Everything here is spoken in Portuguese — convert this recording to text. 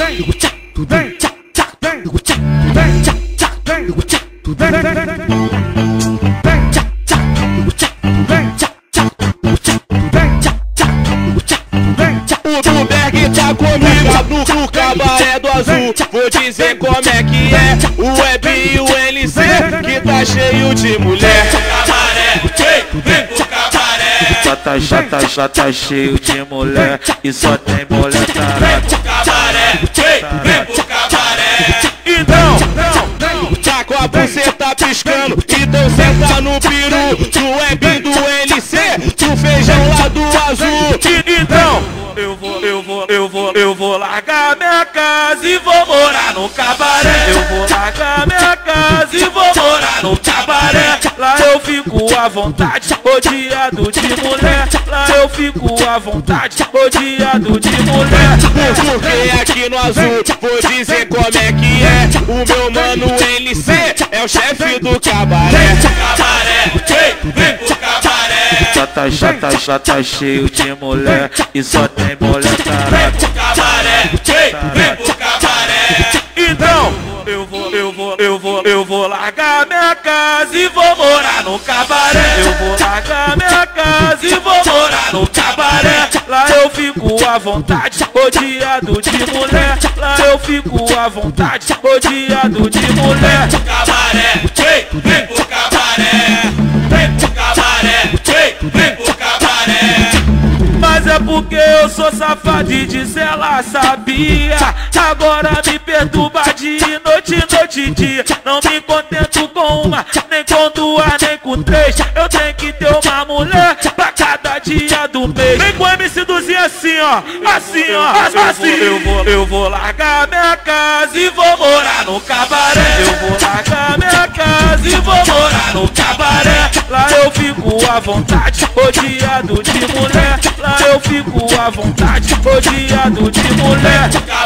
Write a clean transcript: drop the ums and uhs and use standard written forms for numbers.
O Berg tá comigo no cabaré do Azul. Vou dizer como é que é o Web e o LC, que tá cheio de mulher. Vem pro cabaré, Já tá cheio de mulher e só tem mulher tarada. Vem pro cabaré. Então, tá com a buceta piscando, então senta no peru do Web e do LC, do feijão lá do Azul. Então, eu vou largar minha casa e vou morar no cabaré. Eu vou largar minha casa e vou morar no cabaré. Lá eu fico à vontade, rodeado de mulher. Lá eu fico à vontade, rodeado de mulher. porque aqui no Azul, vou dizer como é que é. O meu mano LC é o chefe do cabaré. Vem pro cabaré. Já tá cheio de mulher e só tem mulher tarada. Vem pro cabaré. Então, eu vou largar minha casa e vou morar no cabaré. Eu vou largar minha casa e vou morar no cabaré. Lá eu fico à vontade, rodeado de mulher. Lá eu fico à vontade, rodeado de mulher. Cabaré, vem pro cabaré. Vem pro cabaré, vem pro cabaré. Mas é porque eu sou safado e disso ela sabia. Agora me perturba de noite e dia. Não me contento com uma, nem com duas, nem com três. Eu tenho que ter uma mulher pra cada dia do mês. Vem com o MC Duzinho assim, ó. Assim, ó. Assim. Eu vou largar minha casa e vou morar no cabaré. Eu vou largar minha casa e vou morar no cabaré. Lá eu fico à vontade, rodeado de mulher. Lá eu fico à vontade, rodeado de mulher.